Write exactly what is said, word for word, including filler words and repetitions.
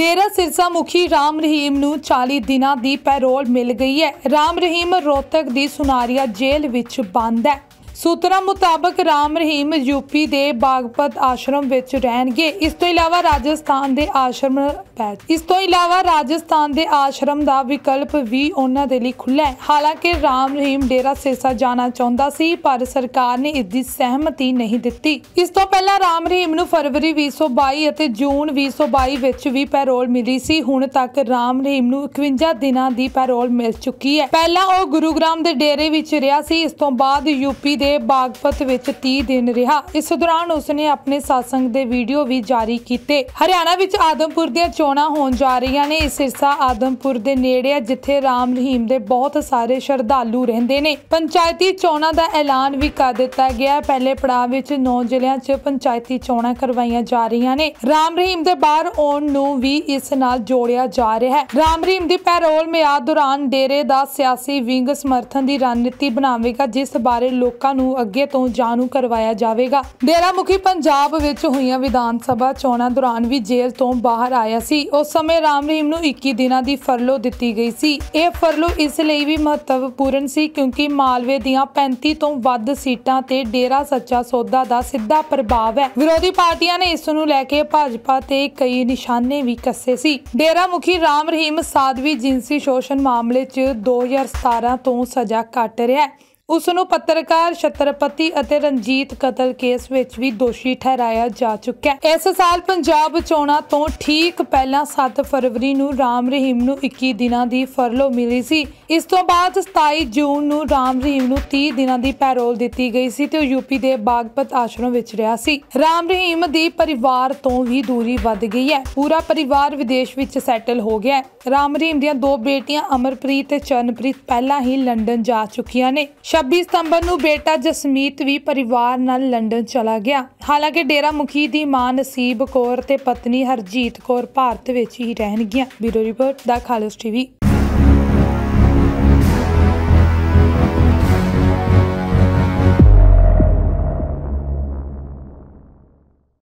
डेरा सिरसा मुखी राम रहीम नूं चालीस दिनां दी पैरोल मिल गई है। राम रहीम रोहतक दी सुनारिया जेल विच बंद है। सूत्रों मुताबक राम रहीम यूपी के बागपत आश्रम विच रहणगे। इस तो इलावा राजस्थान के आश्रम इस तो इलावा राजस्थान के आश्रम का विकल्प भी उन्हां दे लई खुला है। हालांकि राम रहीम डेरा सिरसा जाना चाहुंदा सी, पर सरकार ने इसकी सहमति नहीं दिती। इस तो पहला राम रहीम नूं फरवरी भी सौ बाई और जून भी सौ बाई विच भी पैरोल मिली सी। हुण तक राम रहीम नूं इकवंजा दिनां दी पैरोल मिल चुकी है। पहला वह गुरुग्राम के डेरे विच रहा सी। इस तो बाद यूपी के बागपत विच तीस दिन रहा। इस दौरान उसने अपने सत्संग के वीडियो भी जारी किए। हरियाणा विच आदमपुर दी चोणां होण जा रहीआं ने। सिरसा आदमपुर के नेड़े है, जिथे राम रहीम के बहुत सारे श्रद्धालु रहंदे ने। पंचायती चोणां का ऐलान भी कर दिता गया। पहले पड़ाव विच नौ जिलिਆਂ च पंचायती चोणां करवाईਆਂ जा रहीआं ने। राम रहीम दे बाहर आउण नूं भी इस नाल जोड़िया जा रहा है। राम रहीम की पैरोल मियाद दौरान डेरे का सियासी विंग समर्थन की रणनीति बनावेगा, जिस बारे लोकां नूं अगे तो जाणू करवाया जाएगा। डेरा मुखी पंजाब विच होईआं विधान सभा चोणां दौरान भी जेल तो बाहर आया सी। उस समय राम रहीम नूं इक्की दिनां दी फरलो दिती गई सी। यह फरलो इसलिए भी महत्वपूर्ण सी क्योंकि मालवे दीआं पैंती तो वध सीटां ते डेरा सच्चा सौदा दा सीधा प्रभाव है। विरोधी पार्टियां ने इस नूं लैके भाजपा ते कई निशाने भी कसे सी। डेरा मुखी राम रहीम साध्वी जिनसी शोषण मामले च दो हज़ार सतारह तो सजा कट रहा है। उसनूं पत्रकार छत्रपति और रंजीत कतल केस विच भी दोषी ठहराया जा चुका है। इस साल पंजाब चोणां तो ठीक पहला सत्त फरवरी नूं राम रहीम नूं इक्की दिनां दी फरलो मिली सी। इस तो बाद सताई जून नूं राम रहीम नूं तीस दिनां दी पैरोल दिती गई सी ते यूपी के बागपत आश्रम विच रहा सी। राम रहीम दी परिवार तो भी दूरी वध गई है। पूरा परिवार विदेश विच सैटल हो गया है। राम रहीम दीआं दो बेटियां अमरप्रीत ते चरणप्रीत पहला ही लंडन जा चुकियां ने। छब्बीस सितंबर नूं बेटा जसमीत भी परिवार नाल लंडन चला गया। हालांकि डेरा मुखी दी मां नसीब कौर ते पत्नी हरजीत कौर भारत विच ही रहणगियां। Bureau report the Khalis TV.